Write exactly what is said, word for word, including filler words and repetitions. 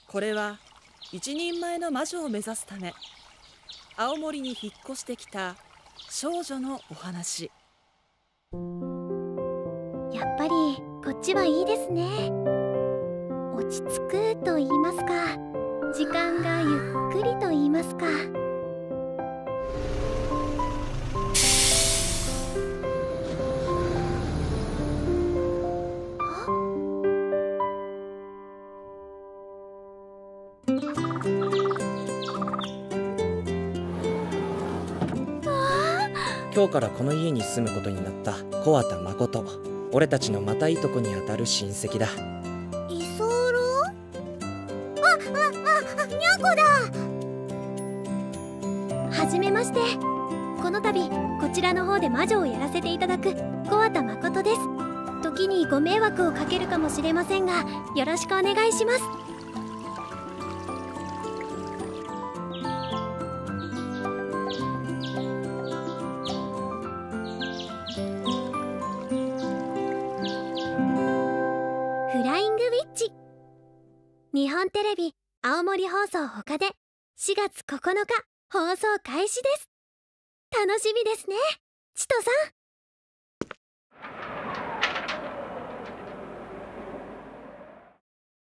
これは一人前の魔女を目指すため青森に引っ越してきた少女のお話。 やっぱりこっちはいいですね。落ち着くと言いますか、時間がゆっくりと言いますか。 今日からこの家に住むことになった小畑誠。俺たちのまたいとこにあたる親戚だ。 居候？あ、あ、あ、にゃこだ。はじめまして。この度こちらの方で魔女をやらせていただく小畑誠です。時にご迷惑をかけるかもしれませんが、よろしくお願いします。日本テレビ青森放送他でしがつここのか放送開始です。楽しみですね、チトさん。